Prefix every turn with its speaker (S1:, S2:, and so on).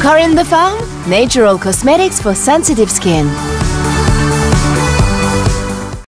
S1: Corine de Farme, natural cosmetics for sensitive skin.